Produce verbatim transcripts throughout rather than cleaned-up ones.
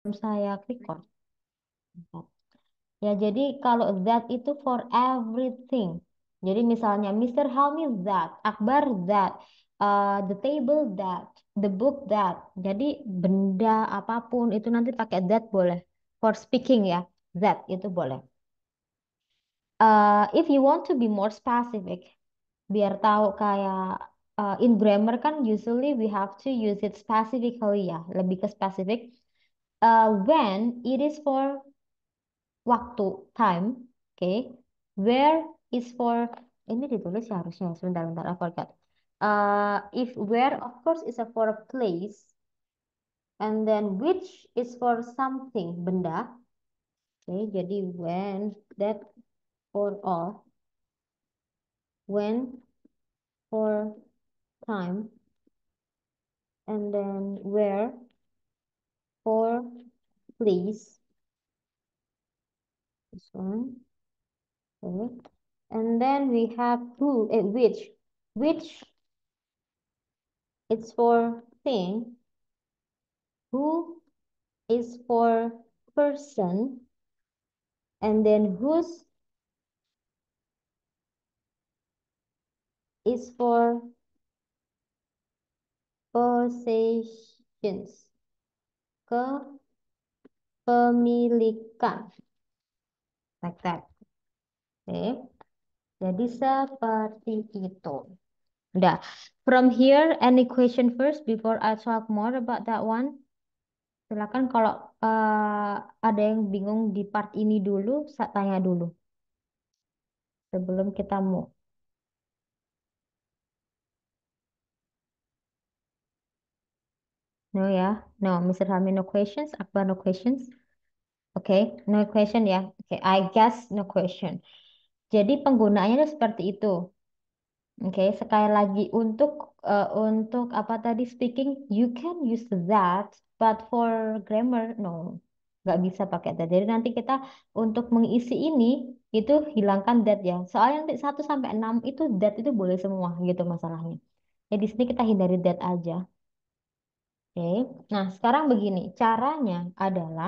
Saya klik on. Ya, jadi kalau that itu for everything. Jadi misalnya mister Helmi that, Akbar that, uh, the table that, the book that. Jadi benda apapun itu nanti pakai that boleh. For speaking ya, that itu boleh. Uh, if you want to be more specific, biar tahu kayak uh, in grammar kan usually we have to use it specifically ya, lebih ke spesifik. Uh, when it is for waktu, time, oke. Okay. Where is for, ini ditulis ya harusnya, sebentar, bentar, I forgot. Uh, if where, of course, is a for a place, and then which is for something, benda. Oke, okay. Jadi when, that, for all, when, for time, and then where, for place, this one, okay. And then we have who, eh, which, which, it's for thing, who is for person, and then whose is for possessions, kepemilikan, like that. Oke, jadi seperti itu. Udah. From here, any question first before I talk more about that one? Silakan kalau uh, ada yang bingung di part ini dulu, saya tanya dulu sebelum kita mau. No ya, no, mister Hami no questions, Akbar no questions. Oke, okay, no question ya. Oke, okay, I guess no question. Jadi penggunaannya itu seperti itu. Oke, sekali lagi untuk eh, untuk apa tadi speaking, you can use that, but for grammar no, nggak bisa pakai that. Jadi nanti kita untuk mengisi ini itu hilangkan that ya. Soalnya nanti satu sampai enam itu that itu boleh semua gitu masalahnya. Ya di sini kita hindari that aja. Oke. Nah, sekarang begini, caranya adalah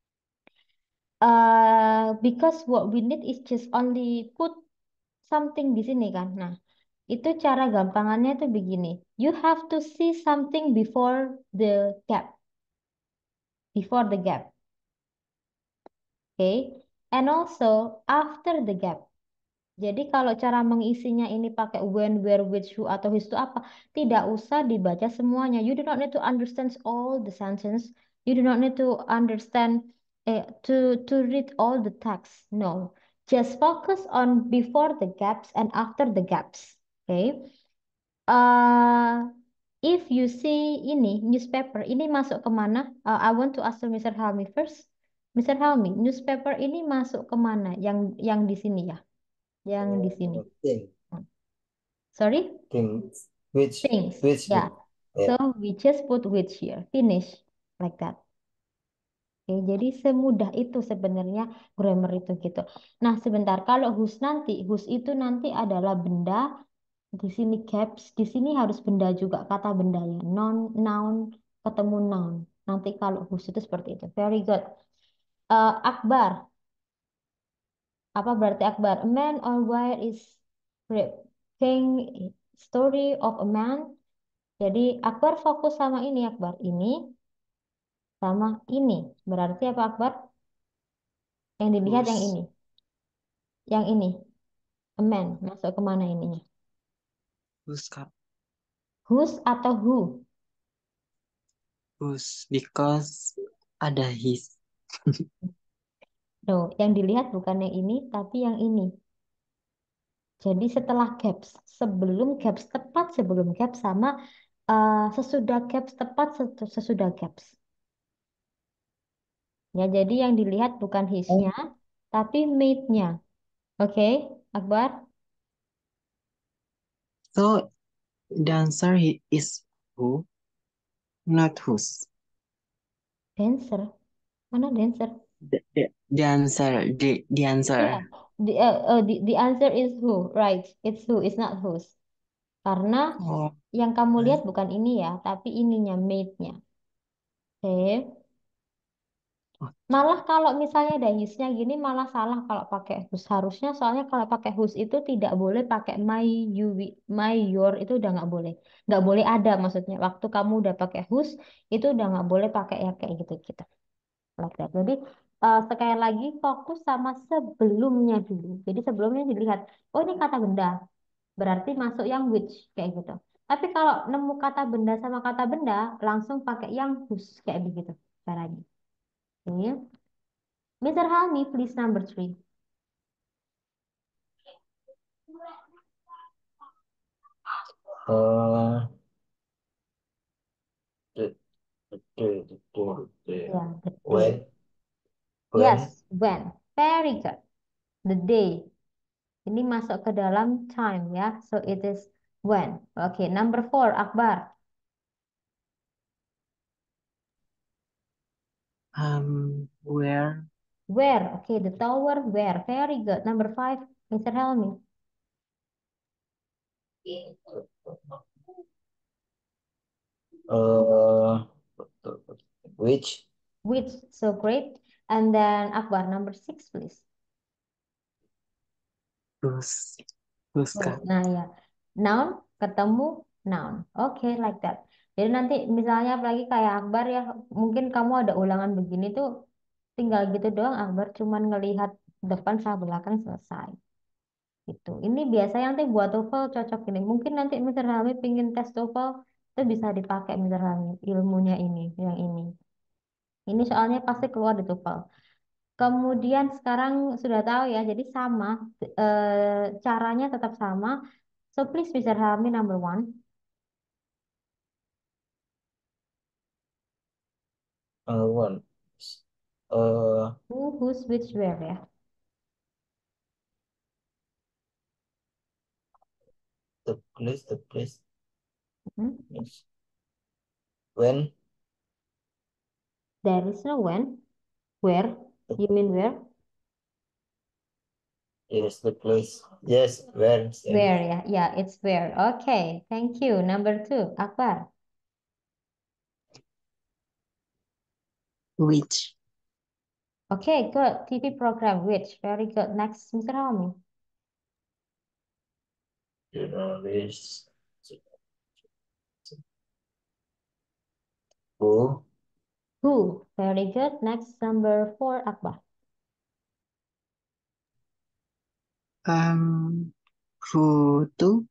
uh, because what we need is just only put something di sini kan. Nah, itu cara gampangannya itu begini. You have to see something before the gap. Before the gap. Okay. And also after the gap. Jadi kalau cara mengisinya ini pakai when, where, which, who, atau his itu apa, tidak usah dibaca semuanya. You do not need to understand all the sentence. You do not need to understand, eh, to, to read all the text. No. Just focus on before the gaps and after the gaps. Okay. Uh, if you see ini, newspaper, ini masuk kemana? Uh, I want to ask mister Helmi first. mister Helmi, newspaper ini masuk kemana? Yang yang di sini ya? Yang di sini. Uh, thing, Sorry? thing, which, Things. which, Ya. yeah. So we just put which here. Finish. Like that. Oke, jadi semudah itu sebenarnya grammar itu gitu. Nah, sebentar. Kalau whose nanti, whose itu nanti adalah benda. Di sini caps. Di sini harus benda juga. Kata bendanya. Non, noun, ketemu noun. Nanti kalau whose itu seperti itu. Very good. Eh, Akbar. Apa berarti Akbar? A man on wire is king story of a man. Jadi Akbar fokus sama ini Akbar. Ini sama ini. Berarti apa Akbar? Yang dilihat yang Whose, ini. Yang ini. A man. Masuk kemana ininya? whose, Kak? Whose atau who? Whose, because ada his. No, yang dilihat bukan yang ini, tapi yang ini. Jadi setelah gaps, sebelum gaps, tepat sebelum gaps sama uh, sesudah gaps, tepat sesu- sesudah gaps. Ya, jadi yang dilihat bukan his-nya, tapi mate-nya. Oke, Akbar? So the answer he- is who, not whose. Dancer. Mana dancer? The, the, the answer, the, the Yeah, answer. the, uh, uh, the, the answer is who, right? It's who, it's not whose. Karena Oh, yang kamu lihat right. bukan ini ya, tapi ininya, mate-nya. Oke. Oh, Malah kalau misalnya ada husnya gini malah salah kalau pakai hus. Harusnya soalnya kalau pakai hus itu tidak boleh pakai my, you, we- my, your itu udah nggak boleh. Nggak boleh ada maksudnya. Waktu kamu udah pakai hus itu udah nggak boleh pakai yang kayak gitu-gitu. Like that. Jadi eh, sekali lagi fokus sama sebelumnya dulu. Jadi sebelumnya dilihat, oh ini kata benda, berarti masuk yang which kayak gitu. Tapi kalau nemu kata benda sama kata benda, langsung pakai yang whose kayak begitu caranya. Oke. mister Helmi, please number three. Uh, the, the, the, the, the, Ya, the day. when, when, Yes, when. Very good. The day. Ini masuk ke dalam time ya. So it is when. Oke, number four, Akbar. um, where, Where. Oke, the tower, where. Very good. Number five, mister Helmi. uh, which, Which, so great. And then Akbar, number six, please. whose, whose Oh, kah? nah ya, noun ketemu noun. Oke, like that. Jadi nanti misalnya apalagi kayak Akbar ya, mungkin kamu ada ulangan begini tuh, tinggal gitu doang Akbar cuman ngelihat depan sama belakang selesai. Itu. Ini biasanya nanti buat TOEFL cocok ini. Mungkin nanti mister Hamid pingin tes TOEFL itu bisa dipakai mister Hamid ilmunya ini, yang ini. Ini soalnya pasti keluar di TOEFL. Kemudian sekarang sudah tahu ya, jadi sama, eh, caranya tetap sama. So please mister Helmi number one. uh, one, uh, Who, whose, which, where ya. the place, the place, Hmm? yes. When, There is no when. Where? the, You mean where? yes, the place, yes, when, yes. Where ya. Yeah, it's where. Okay, thank you. Number two, Akbar. Which, Okay, good. T V program, which? Very good. Next, mister Helmi. You know, this, who, Who? Very good. Next, number four, Akbar. um, who to,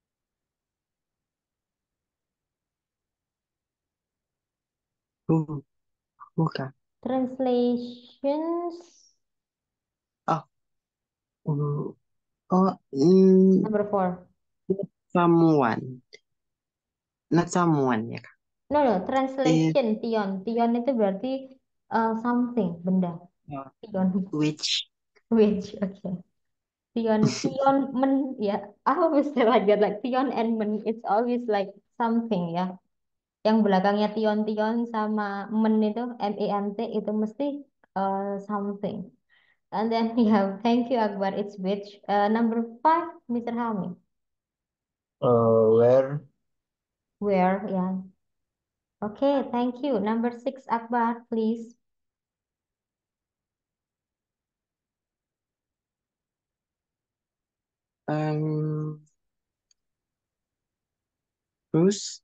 who, who kah? Translations, Oh, who, oh, mm, number four. someone, not someone ya kah? No, no, Eh, translation, Tion. Tion itu berarti uh, something, benda. oh, Tion. which, Which, okay. Tion, Tion, men, yeah. I always say like that, like Tion and men. It's always like something, ya. Yang belakangnya Tion, Tion sama men itu, M E N T, itu mesti uh, something. And then, yeah, thank you, Akbar. It's which. Uh, number five, mister Helmi. uh, where, Where, yeah. Okay, thank you. Number six, Akbar, please. um, whose,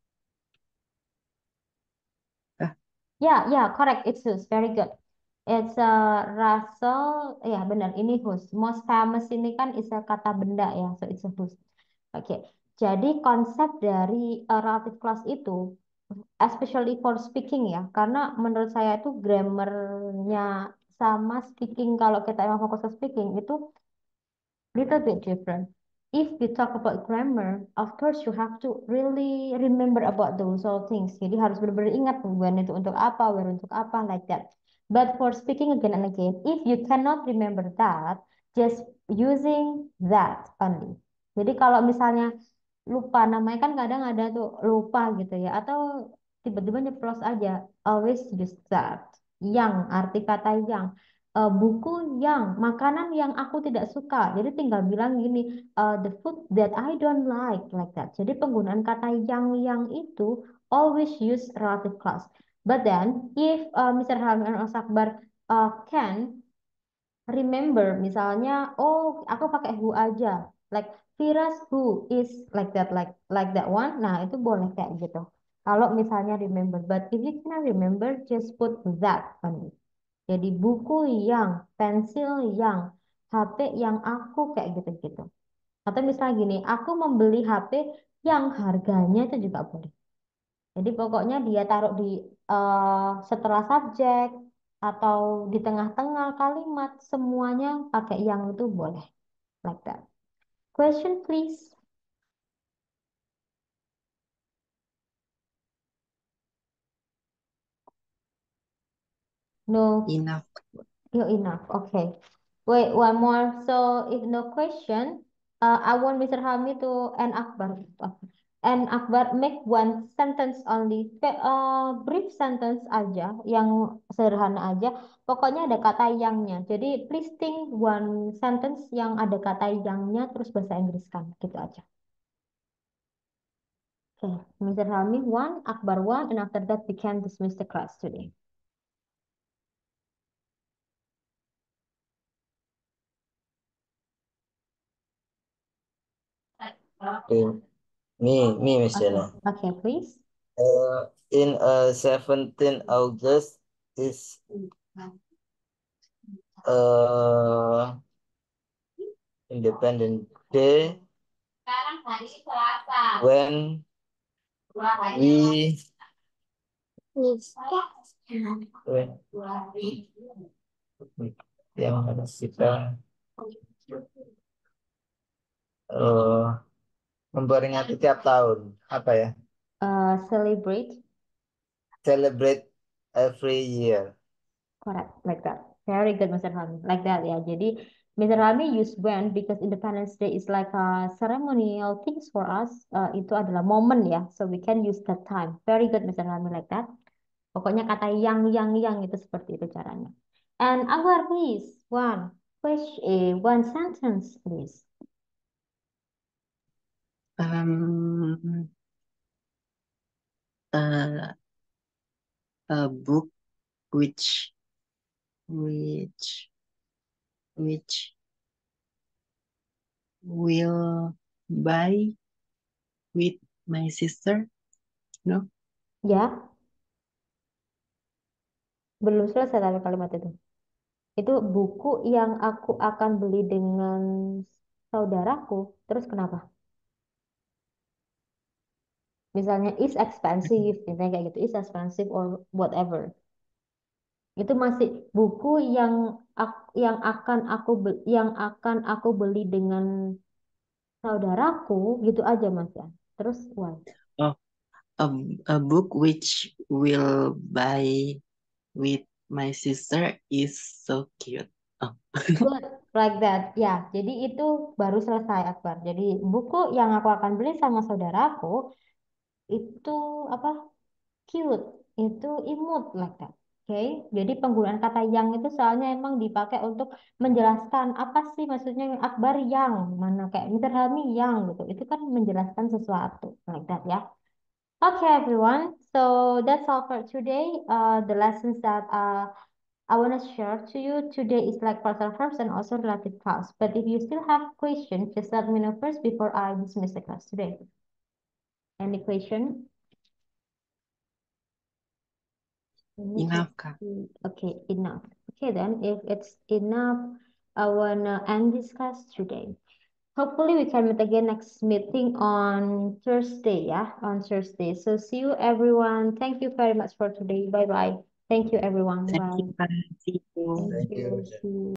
ah, Yeah, yeah, correct. It's whose. Very good. It's uh, Russell. Ya, benar. Ini whose. Most famous ini kan is a kata benda ya. So it's a whose. Oke. Jadi konsep dari uh, relative clause itu, especially for speaking ya, karena menurut saya itu grammarnya sama speaking kalau kita emang fokus ke speaking itu little bit different. If we talk about grammar, of course you have to really remember about those all things. Jadi harus benar-benar ingat when itu untuk apa, where untuk apa, like that. But for speaking again and again, if you cannot remember that, just using that only. Jadi kalau misalnya lupa, namanya kan kadang ada tuh lupa gitu ya, atau tiba-tiba nyeplos aja. Always use that. Yang, arti kata yang eh, buku yang, makanan yang aku tidak suka. Jadi tinggal bilang gini, eh, the food that I don't like, like that. Jadi penggunaan kata yang yang itu always use relative clause. But then, if uh, mister Hamid and Mas Akbar uh, can remember, misalnya, oh aku pakai who aja, like Firas who is like that, like like that one. Nah itu boleh kayak gitu. Kalau misalnya remember, but if you cannot remember, just put that only. Jadi buku yang, pensil yang, H P yang aku kayak gitu-gitu. Atau misalnya gini, aku membeli H P yang harganya itu juga boleh. Jadi pokoknya dia taruh di eh, setelah subjek atau di tengah-tengah kalimat, semuanya pakai yang itu boleh. Like that. Question please. No, Enough. you enough. Okay. Wait, one more. So if no question, uh, I want mister Hami to and Akbar and Akbar make one sentence only. Pe- uh, brief sentence aja, yang sederhana aja. Pokoknya ada kata yangnya. Jadi please think one sentence yang ada kata yangnya terus bahasa Inggris kan, gitu aja. Okay, mister Hami one, Akbar one, and after that we can dismiss the class today. Okay. Me, me, Miss Okay, Sheila. okay, please. Uh, in uh, seventeenth August is uh Independence Day when we when yang harus kita uh, memperingati tiap tahun apa ya? Uh, celebrate. Celebrate every year. Correct, like that. Very good, mister Hami. Like that, ya. Jadi, mister Hami use when because Independence Day is like a ceremonial things for us. Uh, itu adalah momen ya, so we can use that time. Very good, mister Hami, like that. Pokoknya kata yang, yang, yang itu seperti itu caranya. And Anwar, please, one question, eh, one sentence, please. Um, uh, a book which which which will buy with my sister. No, Ya, belum selesai tapi kalimat itu. Itu buku yang aku akan beli dengan saudaraku. Terus kenapa? Misalnya is expensive, misalnya kayak gitu, is expensive or whatever. Itu masih buku yang ak- yang akan aku be- yang akan aku beli dengan saudaraku, gitu aja Mas ya. Terus why? oh, a, a book which will buy with my sister is so cute. Oh, Good, like that. Ya, jadi itu baru selesai Akbar. Jadi buku yang aku akan beli sama saudaraku itu apa? Cute, itu imut like that. Oke, jadi penggunaan kata yang itu soalnya emang dipakai untuk menjelaskan apa sih maksudnya Akbar yang mana kayak mister Helmi yang gitu. Itu kan menjelaskan sesuatu like that ya. Okay, everyone. So that's all for today. Uh, the lessons that uh, I want to share to you today is like personal verbs and also relative clause. But if you still have questions, just let me know first before I dismiss the class today. Any question? Let me enough, just Kak. see. Okay, enough. Okay, then if it's enough, I wanna end this class today. Hopefully we can meet again next meeting on Thursday, yeah, on Thursday. So see you everyone. Thank you very much for today. Bye bye. Thank you everyone. Thank you, Bye. Kak. See you. Thank Thank you. you. See you.